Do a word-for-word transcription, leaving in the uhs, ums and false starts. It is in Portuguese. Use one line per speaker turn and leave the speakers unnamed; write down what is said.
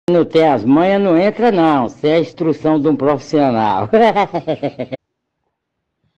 Não tem as manhas, não entra não. Isso é a instrução de um profissional.